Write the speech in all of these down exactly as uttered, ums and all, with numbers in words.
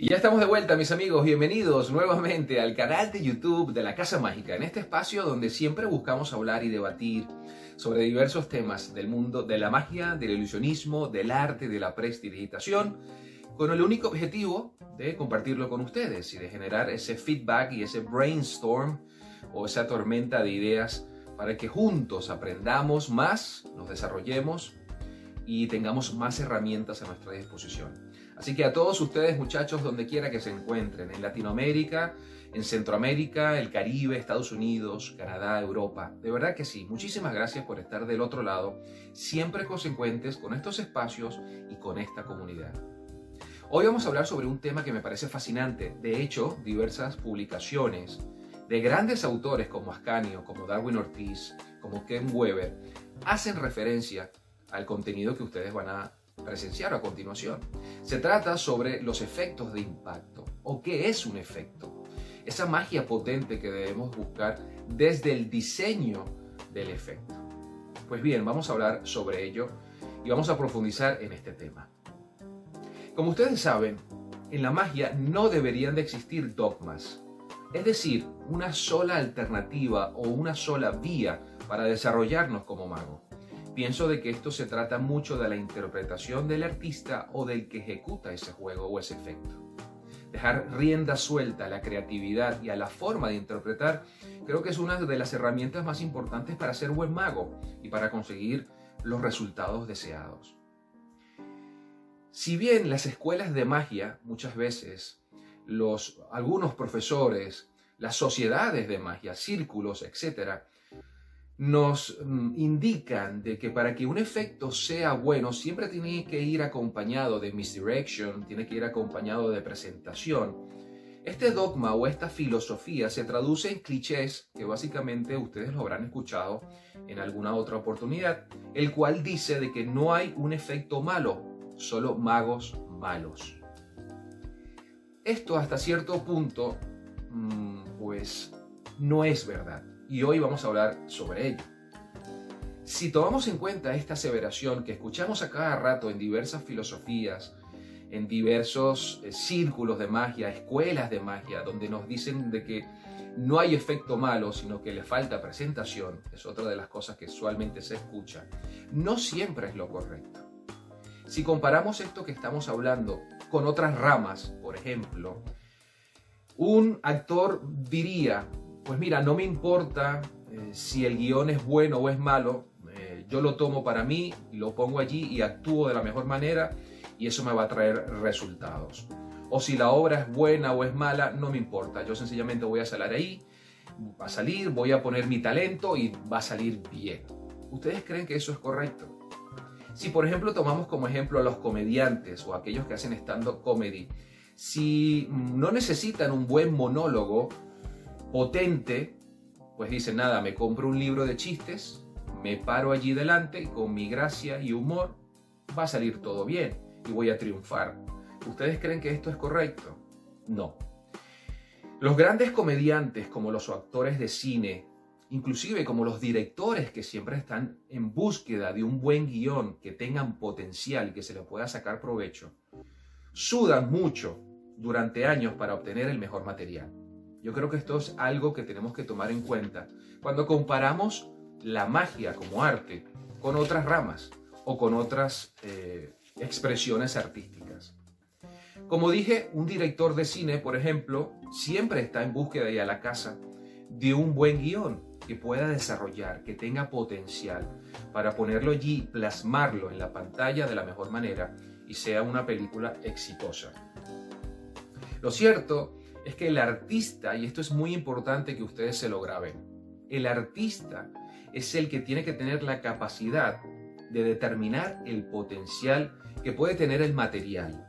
Y ya estamos de vuelta, mis amigos. Bienvenidos nuevamente al canal de YouTube de la Casa Mágica, en este espacio donde siempre buscamos hablar y debatir sobre diversos temas del mundo de la magia, del ilusionismo, del arte, de la prestidigitación, con el único objetivo de compartirlo con ustedes y de generar ese feedback y ese brainstorm o esa tormenta de ideas para que juntos aprendamos más, nos desarrollemos y tengamos más herramientas a nuestra disposición. Así que a todos ustedes, muchachos, donde quiera que se encuentren, en Latinoamérica, en Centroamérica, el Caribe, Estados Unidos, Canadá, Europa, de verdad que sí, muchísimas gracias por estar del otro lado, siempre consecuentes con estos espacios y con esta comunidad. Hoy vamos a hablar sobre un tema que me parece fascinante. De hecho, diversas publicaciones de grandes autores como Ascanio, como Darwin Ortiz, como Ken Weber, hacen referencia al contenido que ustedes van a presenciar a continuación. Se trata sobre los efectos de impacto, o qué es un efecto, esa magia potente que debemos buscar desde el diseño del efecto. Pues bien, vamos a hablar sobre ello y vamos a profundizar en este tema. Como ustedes saben, en la magia no deberían de existir dogmas, es decir, una sola alternativa o una sola vía para desarrollarnos como magos. Pienso de que esto se trata mucho de la interpretación del artista o del que ejecuta ese juego o ese efecto. Dejar rienda suelta a la creatividad y a la forma de interpretar creo que es una de las herramientas más importantes para ser buen mago y para conseguir los resultados deseados. Si bien las escuelas de magia, muchas veces, los, algunos profesores, las sociedades de magia, círculos, etcétera, nos indican de que para que un efecto sea bueno siempre tiene que ir acompañado de misdirection, tiene que ir acompañado de presentación. Este dogma o esta filosofía se traduce en clichés que básicamente ustedes lo habrán escuchado en alguna otra oportunidad, el cual dice de que no hay un efecto malo, solo magos malos. Esto hasta cierto punto, pues, no es verdad. Y hoy vamos a hablar sobre ello. Si tomamos en cuenta esta aseveración que escuchamos a cada rato en diversas filosofías, en diversos eh, círculos de magia, escuelas de magia, donde nos dicen de que no hay efecto malo, sino que le falta presentación, es otra de las cosas que usualmente se escucha, no siempre es lo correcto. Si comparamos esto que estamos hablando con otras ramas, por ejemplo, un actor diría: pues mira, no me importa eh, si el guión es bueno o es malo, eh, yo lo tomo para mí, lo pongo allí y actúo de la mejor manera y eso me va a traer resultados. O si la obra es buena o es mala, no me importa, yo sencillamente voy a salir ahí, va a salir, voy a poner mi talento y va a salir bien. ¿Ustedes creen que eso es correcto? Si por ejemplo tomamos como ejemplo a los comediantes o aquellos que hacen stand-up comedy, si no necesitan un buen monólogo potente, pues dicen: nada, me compro un libro de chistes, me paro allí delante y con mi gracia y humor va a salir todo bien y voy a triunfar. ¿Ustedes creen que esto es correcto? No. Los grandes comediantes, como los actores de cine, inclusive como los directores que siempre están en búsqueda de un buen guión que tengan potencial y que se le pueda sacar provecho, sudan mucho durante años para obtener el mejor material. Yo creo que esto es algo que tenemos que tomar en cuenta cuando comparamos la magia como arte con otras ramas o con otras eh, expresiones artísticas. Como dije, un director de cine, por ejemplo, siempre está en búsqueda y a la caza de un buen guión que pueda desarrollar, que tenga potencial para ponerlo allí, plasmarlo en la pantalla de la mejor manera y sea una película exitosa. Lo cierto es que el artista, y esto es muy importante que ustedes se lo graben, el artista es el que tiene que tener la capacidad de determinar el potencial que puede tener el material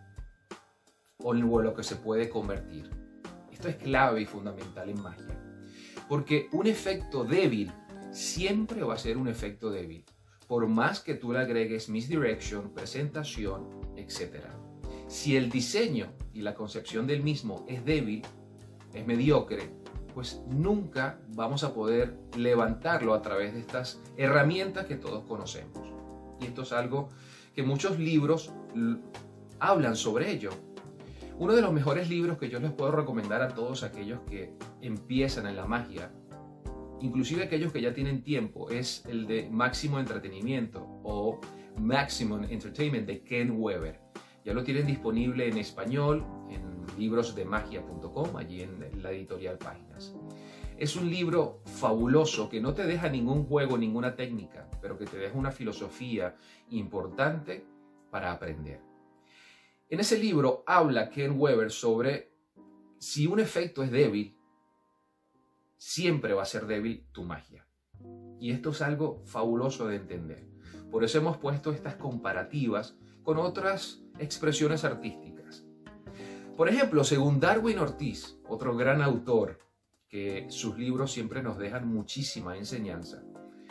o en lo que se puede convertir. Esto es clave y fundamental en magia, porque un efecto débil siempre va a ser un efecto débil, por más que tú le agregues misdirection, presentación, etcétera. Si el diseño y la concepción del mismo es débil, es mediocre, pues nunca vamos a poder levantarlo a través de estas herramientas que todos conocemos. Y esto es algo que muchos libros hablan sobre ello. Uno de los mejores libros que yo les puedo recomendar a todos aquellos que empiezan en la magia, inclusive aquellos que ya tienen tiempo, es el de Máximo Entretenimiento o Maximum Entertainment de Ken Weber. Ya lo tienen disponible en español en libros de magia punto com, allí en la editorial Páginas. Es un libro fabuloso que no te deja ningún juego, ninguna técnica, pero que te deja una filosofía importante para aprender. En ese libro habla Ken Weber sobre si un efecto es débil, siempre va a ser débil tu magia. Y esto es algo fabuloso de entender. Por eso hemos puesto estas comparativas con otras expresiones artísticas. Por ejemplo, según Darwin Ortiz, otro gran autor, que sus libros siempre nos dejan muchísima enseñanza,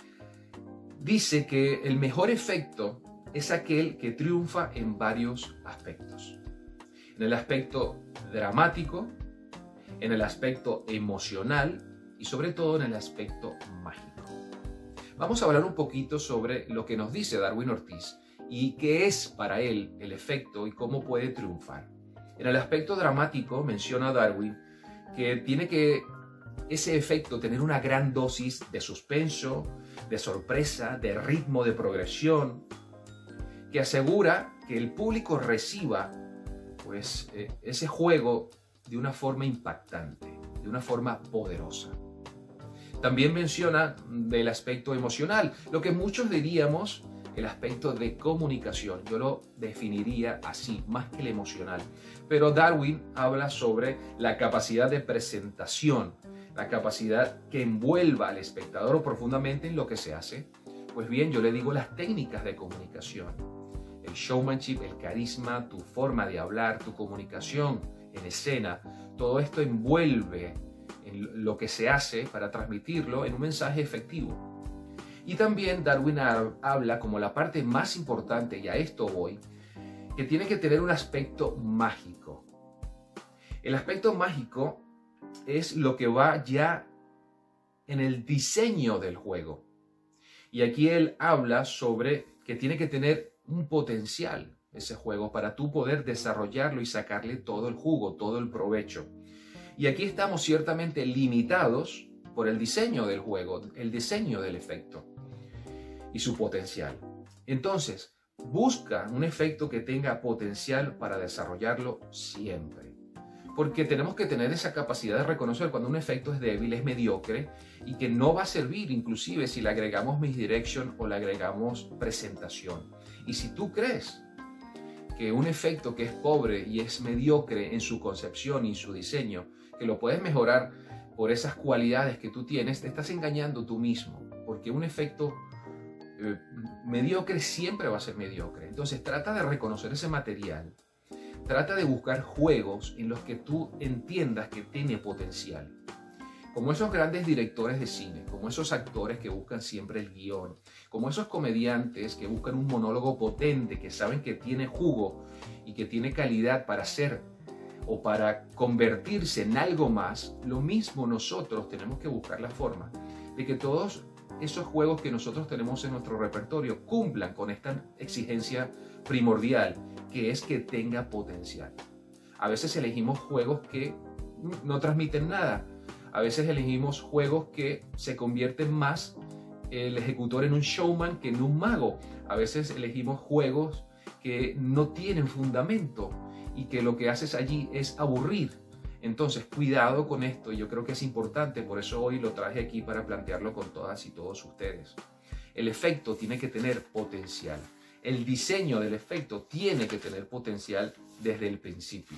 dice que el mejor efecto es aquel que triunfa en varios aspectos. En el aspecto dramático, en el aspecto emocional y sobre todo en el aspecto mágico. Vamos a hablar un poquito sobre lo que nos dice Darwin Ortiz y qué es para él el efecto y cómo puede triunfar. En el aspecto dramático menciona Darwin que tiene que ese efecto tener una gran dosis de suspenso, de sorpresa, de ritmo de progresión, que asegura que el público reciba pues, eh, ese juego de una forma impactante, de una forma poderosa. También menciona del aspecto emocional, lo que muchos diríamos el aspecto de comunicación. Yo lo definiría así, más que el emocional. Pero Darwin habla sobre la capacidad de presentación, la capacidad que envuelva al espectador profundamente en lo que se hace. Pues bien, yo le digo las técnicas de comunicación. El showmanship, el carisma, tu forma de hablar, tu comunicación en escena, todo esto envuelve en lo que se hace para transmitirlo en un mensaje efectivo. Y también Darwin habla como la parte más importante, y a esto voy, que tiene que tener un aspecto mágico. El aspecto mágico es lo que va ya en el diseño del juego. Y aquí él habla sobre que tiene que tener un potencial ese juego para tú poder desarrollarlo y sacarle todo el jugo, todo el provecho. Y aquí estamos ciertamente limitados por el diseño del juego, el diseño del efecto y su potencial. Entonces, busca un efecto que tenga potencial para desarrollarlo siempre. Porque tenemos que tener esa capacidad de reconocer cuando un efecto es débil, es mediocre y que no va a servir inclusive si le agregamos misdirection o le agregamos presentación. Y si tú crees que un efecto que es pobre y es mediocre en su concepción y su diseño, que lo puedes mejorar por esas cualidades que tú tienes, te estás engañando tú mismo. Porque un efecto eh, mediocre siempre va a ser mediocre. Entonces trata de reconocer ese material. Trata de buscar juegos en los que tú entiendas que tiene potencial. Como esos grandes directores de cine, como esos actores que buscan siempre el guión, como esos comediantes que buscan un monólogo potente, que saben que tiene jugo y que tiene calidad para ser o para convertirse en algo más, lo mismo nosotros tenemos que buscar la forma de que todos esos juegos que nosotros tenemos en nuestro repertorio cumplan con esta exigencia primordial, que es que tenga potencial. A veces elegimos juegos que no transmiten nada. A veces elegimos juegos que se convierten más el ejecutor en un showman que en un mago. A veces elegimos juegos que no tienen fundamento y que lo que haces allí es aburrir. Entonces, cuidado con esto. Yo creo que es importante, por eso hoy lo traje aquí para plantearlo con todas y todos ustedes. El efecto tiene que tener potencial. El diseño del efecto tiene que tener potencial desde el principio.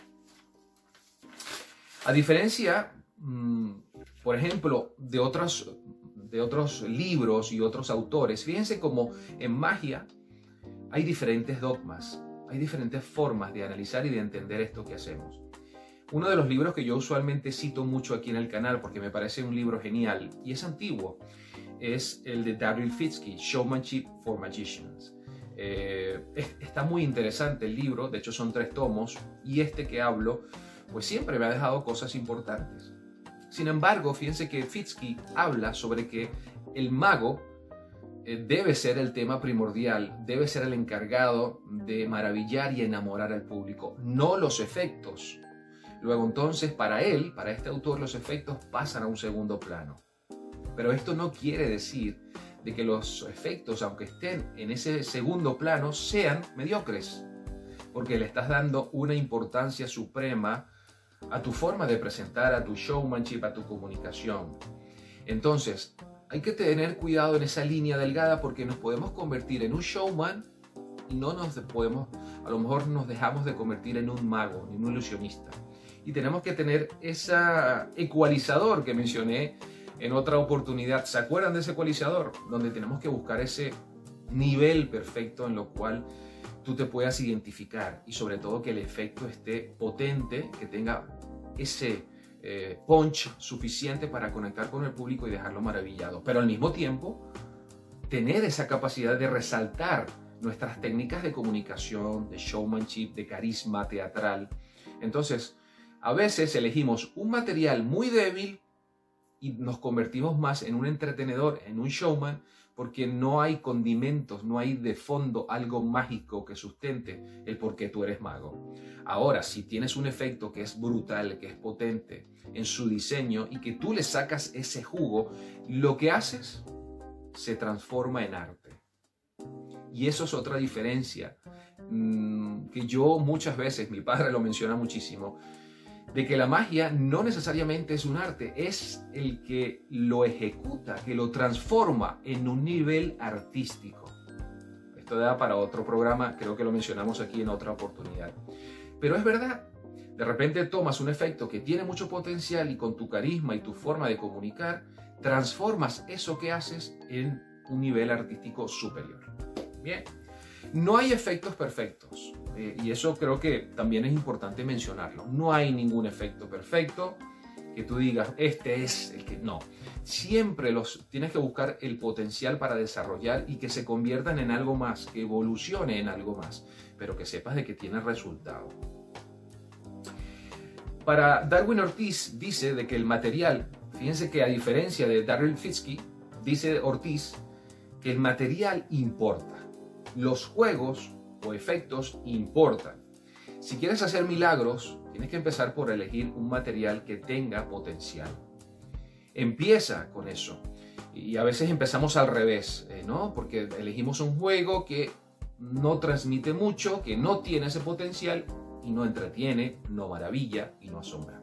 A diferencia, mmm, por ejemplo, de otros, de otros libros y otros autores, fíjense cómo en magia hay diferentes dogmas, hay diferentes formas de analizar y de entender esto que hacemos. Uno de los libros que yo usualmente cito mucho aquí en el canal, porque me parece un libro genial y es antiguo, es el de Daryl Fitzkee, Showmanship for Magicians. Eh, está muy interesante el libro, de hecho son tres tomos, y este que hablo, pues siempre me ha dejado cosas importantes. Sin embargo, fíjense que Fitzkee habla sobre que el mago eh, debe ser el tema primordial, debe ser el encargado de maravillar y enamorar al público, no los efectos. Luego entonces para él, para este autor, los efectos pasan a un segundo plano. Pero esto no quiere decir de que los efectos, aunque estén en ese segundo plano, sean mediocres, porque le estás dando una importancia suprema a tu forma de presentar, a tu showmanship, a tu comunicación. Entonces, hay que tener cuidado en esa línea delgada porque nos podemos convertir en un showman y no nos podemos, a lo mejor nos dejamos de convertir en un mago, en un ilusionista. Y tenemos que tener ese ecualizador que mencioné en otra oportunidad. ¿Se acuerdan de ese ecualizador? Donde tenemos que buscar ese nivel perfecto en lo cual tú te puedas identificar y sobre todo que el efecto esté potente, que tenga ese eh, punch suficiente para conectar con el público y dejarlo maravillado. Pero al mismo tiempo, tener esa capacidad de resaltar nuestras técnicas de comunicación, de showmanship, de carisma teatral. Entonces, a veces elegimos un material muy débil y nos convertimos más en un entretenedor, en un showman, porque no hay condimentos, no hay de fondo algo mágico que sustente el por qué tú eres mago. Ahora, si tienes un efecto que es brutal, que es potente en su diseño y que tú le sacas ese jugo, lo que haces se transforma en arte. Y eso es otra diferencia mmm, que yo muchas veces, mi padre lo menciona muchísimo, de que la magia no necesariamente es un arte, es el que lo ejecuta, que lo transforma en un nivel artístico. Esto da para otro programa, creo que lo mencionamos aquí en otra oportunidad. Pero es verdad, de repente tomas un efecto que tiene mucho potencial y con tu carisma y tu forma de comunicar, transformas eso que haces en un nivel artístico superior. Bien. No hay efectos perfectos eh, y eso creo que también es importante mencionarlo. No hay ningún efecto perfecto que tú digas, este es el que... No, siempre los, tienes que buscar el potencial para desarrollar y que se conviertan en algo más, que evolucione en algo más, pero que sepas de que tiene resultado. Para Darwin Ortiz dice de que el material, fíjense que a diferencia de Darryl Fitzky, dice Ortiz que el material importa. Los juegos o efectos importan. Si quieres hacer milagros, tienes que empezar por elegir un material que tenga potencial. Empieza con eso. Y a veces empezamos al revés, ¿eh? ¿no? Porque elegimos un juego que no transmite mucho, que no tiene ese potencial y no entretiene, no maravilla y no asombra.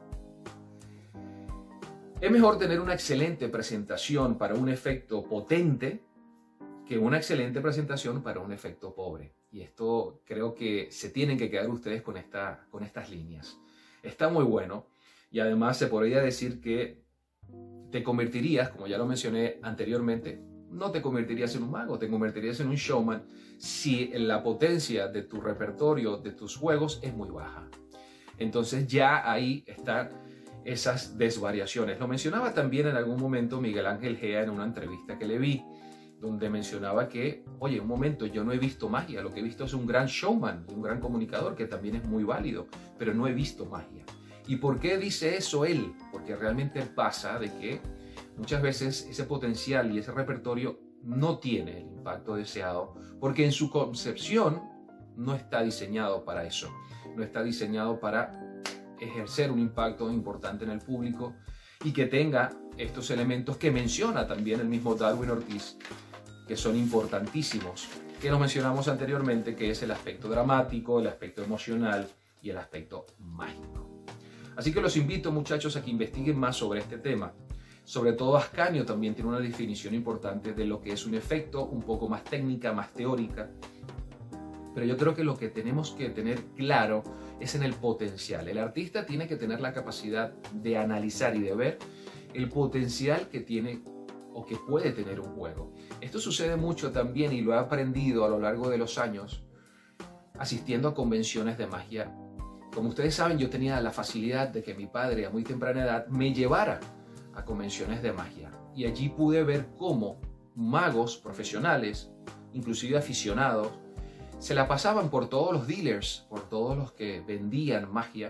Es mejor tener una excelente presentación para un efecto potente que una excelente presentación para un efecto pobre. Y esto creo que se tienen que quedar ustedes con, esta, con estas líneas. Está muy bueno y además se podría decir que te convertirías, como ya lo mencioné anteriormente, no te convertirías en un mago, te convertirías en un showman si la potencia de tu repertorio, de tus juegos es muy baja. Entonces ya ahí están esas desvariaciones. Lo mencionaba también en algún momento Miguel Ángel Gea en una entrevista que le vi, donde mencionaba que, oye, un momento, yo no he visto magia, lo que he visto es un gran showman, un gran comunicador, que también es muy válido, pero no he visto magia. ¿Y por qué dice eso él? Porque realmente pasa de que muchas veces ese potencial y ese repertorio no tiene el impacto deseado, porque en su concepción no está diseñado para eso, no está diseñado para ejercer un impacto importante en el público y que tenga estos elementos que menciona también el mismo Darwin Ortiz, que son importantísimos, que lo mencionamos anteriormente, que es el aspecto dramático, el aspecto emocional y el aspecto mágico. Así que los invito, muchachos, a que investiguen más sobre este tema. Sobre todo Ascanio también tiene una definición importante de lo que es un efecto, un poco más técnica, más teórica. Pero yo creo que lo que tenemos que tener claro es en el potencial. El artista tiene que tener la capacidad de analizar y de ver el potencial que tiene o que puede tener un juego. Esto sucede mucho también y lo he aprendido a lo largo de los años asistiendo a convenciones de magia. Como ustedes saben, yo tenía la facilidad de que mi padre a muy temprana edad me llevara a convenciones de magia y allí pude ver cómo magos profesionales, inclusive aficionados, se la pasaban por todos los dealers, por todos los que vendían magia,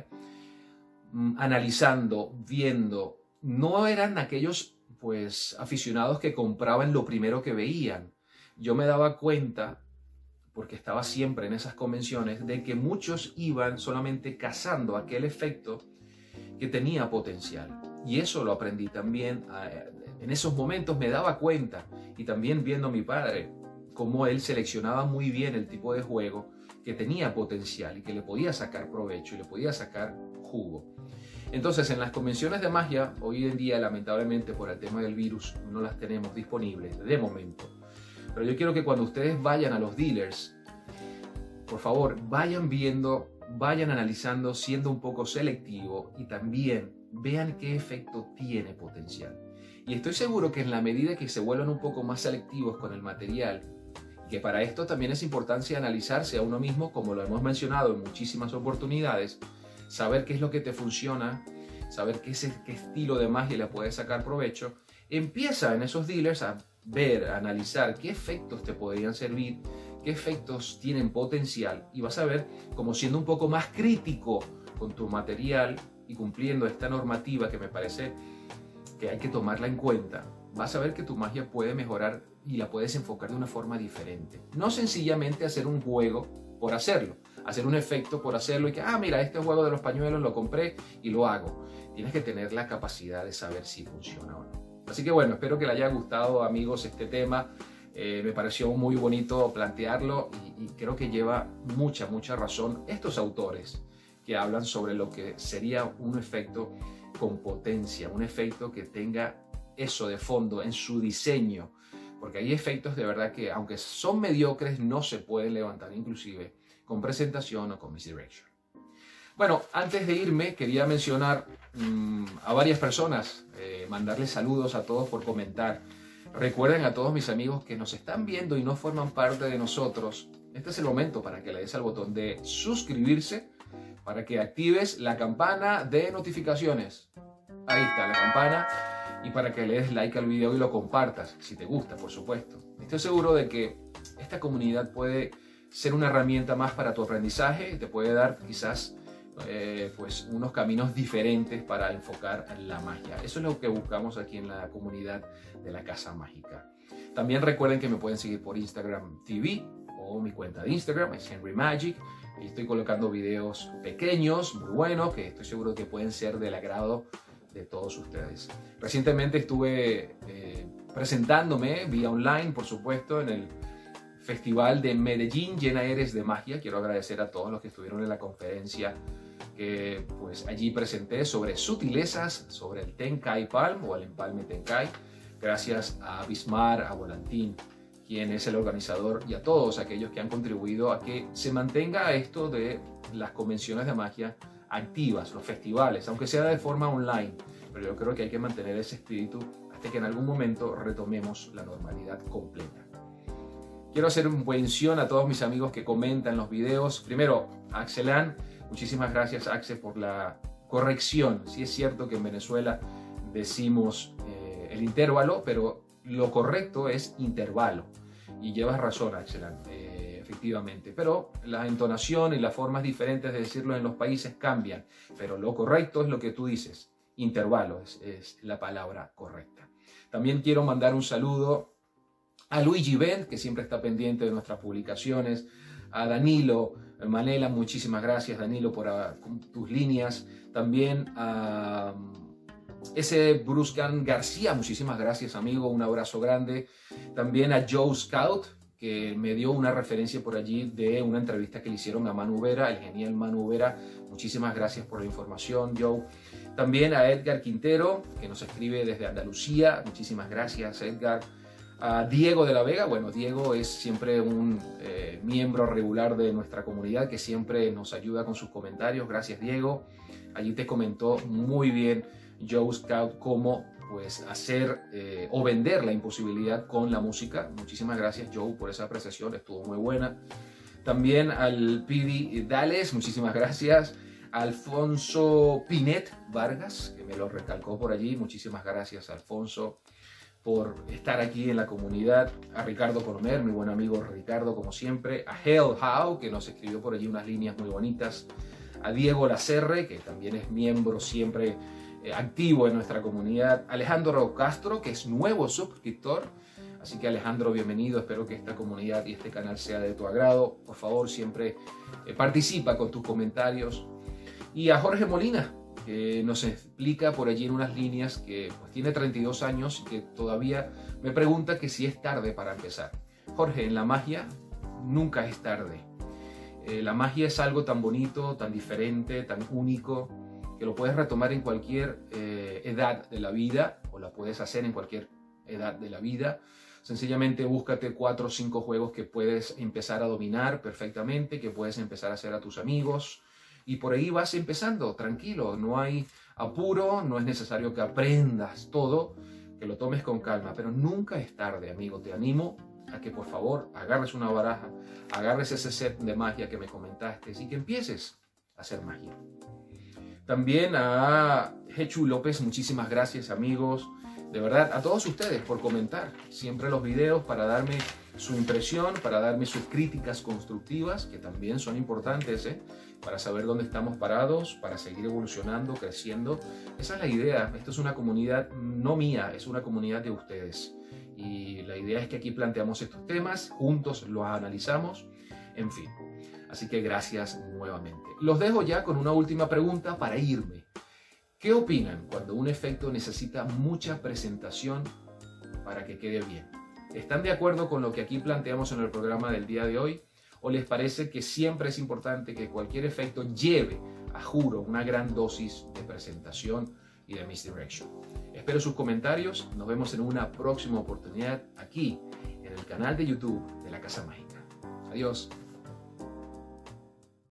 analizando, viendo. No eran aquellos pues aficionados que compraban lo primero que veían, yo me daba cuenta, porque estaba siempre en esas convenciones, de que muchos iban solamente cazando aquel efecto que tenía potencial. Y eso lo aprendí también. En esos momentos me daba cuenta, y también viendo a mi padre, cómo él seleccionaba muy bien el tipo de juego que tenía potencial y que le podía sacar provecho y le podía sacar jugo. Entonces, en las convenciones de magia, hoy en día, lamentablemente, por el tema del virus, no las tenemos disponibles de momento. Pero yo quiero que cuando ustedes vayan a los dealers, por favor, vayan viendo, vayan analizando, siendo un poco selectivo, y también vean qué efecto tiene potencial. Y estoy seguro que en la medida que se vuelvan un poco más selectivos con el material, que para esto también es importante analizarse a uno mismo, como lo hemos mencionado en muchísimas oportunidades, saber qué es lo que te funciona, saber qué, es, qué estilo de magia le puedes sacar provecho. Empieza en esos dealers a ver, a analizar qué efectos te podrían servir, qué efectos tienen potencial, y vas a ver como siendo un poco más crítico con tu material y cumpliendo esta normativa que me parece que hay que tomarla en cuenta, vas a ver que tu magia puede mejorar y la puedes enfocar de una forma diferente. No sencillamente hacer un juego por hacerlo, hacer un efecto por hacerlo y que, ah, mira, este juego de los pañuelos lo compré y lo hago. Tienes que tener la capacidad de saber si funciona o no. Así que bueno, espero que les haya gustado, amigos, este tema. Eh, me pareció muy bonito plantearlo y, y creo que lleva mucha, mucha razón estos autores que hablan sobre lo que sería un efecto con potencia, un efecto que tenga eso de fondo en su diseño, porque hay efectos de verdad que, aunque son mediocres, no se pueden levantar inclusive con presentación o con misdirection. Bueno, antes de irme quería mencionar mmm, a varias personas, eh, mandarles saludos a todos por comentar. Recuerden a todos mis amigos que nos están viendo y no forman parte de nosotros, este es el momento para que le des al botón de suscribirse, para que actives la campana de notificaciones. Ahí está la campana. Y para que le des like al video y lo compartas, si te gusta, por supuesto. Estoy seguro de que esta comunidad puede ser una herramienta más para tu aprendizaje y te puede dar quizás eh, pues unos caminos diferentes para enfocar la magia. Eso es lo que buscamos aquí en la comunidad de la Casa Mágica. También recuerden que me pueden seguir por Instagram T V o mi cuenta de Instagram es Henry Magic. Y estoy colocando videos pequeños, muy buenos, que estoy seguro que pueden ser del agrado de todos ustedes. Recientemente estuve eh, presentándome vía online, por supuesto, en el Festival de Medellín Llena Eres de Magia. Quiero agradecer a todos los que estuvieron en la conferencia que pues allí presenté sobre sutilezas, sobre el Tenkai Palm o el empalme Tenkai. Gracias a Bismar, a Volantín, quien es el organizador, y a todos aquellos que han contribuido a que se mantenga esto de las convenciones de magia activas, los festivales, aunque sea de forma online, pero yo creo que hay que mantener ese espíritu hasta que en algún momento retomemos la normalidad completa. Quiero hacer una mención a todos mis amigos que comentan los videos. Primero, a Axelan, muchísimas gracias, Axel, por la corrección. Sí es cierto que en Venezuela decimos eh, el intervalo, pero lo correcto es intervalo, y llevas razón, Axelan. Eh, Efectivamente, pero la entonación y las formas diferentes de decirlo en los países cambian, pero lo correcto es lo que tú dices, intervalo es, es la palabra correcta. También quiero mandar un saludo a Luigi Bent, que siempre está pendiente de nuestras publicaciones, a Danilo Manela, muchísimas gracias Danilo por a, tus líneas, también a ese Bruscan García, muchísimas gracias amigo, un abrazo grande, también a Joe Scout, que me dio una referencia por allí de una entrevista que le hicieron a Manu Vera, el genial Manu Vera. Muchísimas gracias por la información, Joe. También a Edgar Quintero, que nos escribe desde Andalucía. Muchísimas gracias, Edgar. A Diego de la Vega. Bueno, Diego es siempre un eh, miembro regular de nuestra comunidad que siempre nos ayuda con sus comentarios. Gracias, Diego. Allí te comentó muy bien Joe Scout cómo pues hacer eh, o vender la imposibilidad con la música. Muchísimas gracias, Joe, por esa apreciación, estuvo muy buena. También al Pidi Dales, muchísimas gracias. A Alfonso Pinet Vargas, que me lo recalcó por allí, muchísimas gracias, Alfonso, por estar aquí en la comunidad. A Ricardo Colomer, mi buen amigo Ricardo, como siempre. A Hell How, que nos escribió por allí unas líneas muy bonitas. A Diego Lacerre, que también es miembro siempre activo en nuestra comunidad. Alejandro Castro, que es nuevo suscriptor. Así que Alejandro, bienvenido. Espero que esta comunidad y este canal sea de tu agrado. Por favor, siempre eh, participa con tus comentarios. Y a Jorge Molina, que nos explica por allí en unas líneas que pues, tiene treinta y dos años y que todavía me pregunta que si es tarde para empezar. Jorge, en la magia nunca es tarde. Eh, la magia es algo tan bonito, tan diferente, tan único, que lo puedes retomar en cualquier eh, edad de la vida, o la puedes hacer en cualquier edad de la vida. Sencillamente búscate cuatro o cinco juegos que puedes empezar a dominar perfectamente, que puedes empezar a hacer a tus amigos, y por ahí vas empezando, tranquilo, no hay apuro, no es necesario que aprendas todo, que lo tomes con calma, pero nunca es tarde, amigo. Te animo a que por favor agarres una baraja, agarres ese set de magia que me comentaste y que empieces a hacer magia. También a Hechu López, muchísimas gracias, amigos. De verdad, a todos ustedes por comentar siempre los videos, para darme su impresión, para darme sus críticas constructivas, que también son importantes, ¿eh? Para saber dónde estamos parados, para seguir evolucionando, creciendo. Esa es la idea. Esto es una comunidad no mía, es una comunidad de ustedes. Y la idea es que aquí planteamos estos temas, juntos los analizamos, en fin. Así que gracias nuevamente. Los dejo ya con una última pregunta para irme. ¿Qué opinan cuando un efecto necesita mucha presentación para que quede bien? ¿Están de acuerdo con lo que aquí planteamos en el programa del día de hoy? ¿O les parece que siempre es importante que cualquier efecto lleve, a juro, una gran dosis de presentación y de misdirection? Espero sus comentarios. Nos vemos en una próxima oportunidad aquí en el canal de YouTube de La Casa Mágica. Adiós.